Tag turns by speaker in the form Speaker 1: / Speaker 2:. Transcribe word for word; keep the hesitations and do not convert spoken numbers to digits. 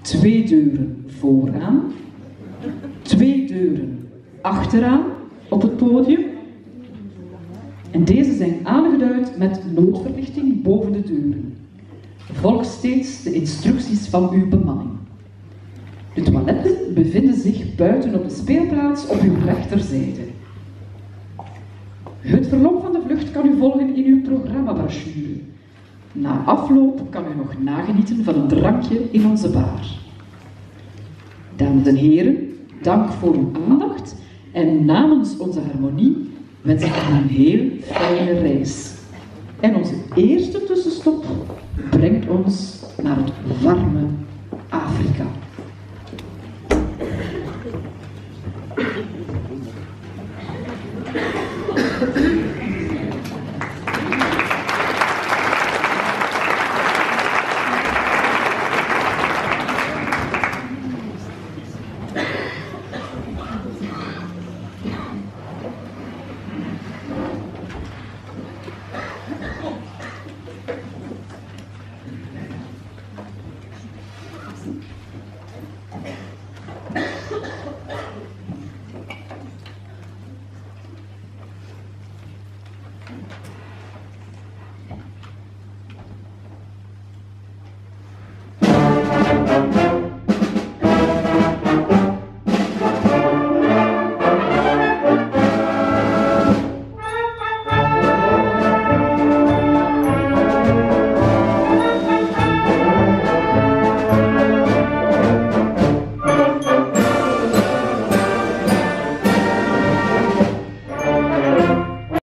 Speaker 1: twee deuren vooraan, twee deuren achteraan op het podium. En deze zijn aangeduid met noodverlichting boven de deuren. Volg steeds de instructies van uw bemanning. De toiletten bevinden zich buiten op de speelplaats op uw rechterzijde. Het verloop van de vlucht kan u volgen in uw programmabrochure. Na afloop kan u nog nagenieten van een drankje in onze bar. Dames en heren, dank voor uw aandacht en namens onze harmonie wens ik u een heel fijne reis. En onze eerste tussenstop brengt ons naar het warme